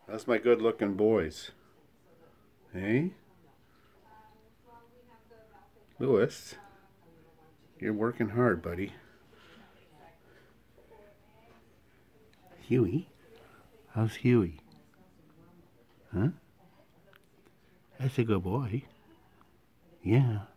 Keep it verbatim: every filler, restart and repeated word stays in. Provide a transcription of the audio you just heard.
That's my good looking boys. Hey? Lewis, you're working hard, buddy. Huey? How's Huey? Huh? That's a good boy. Yeah.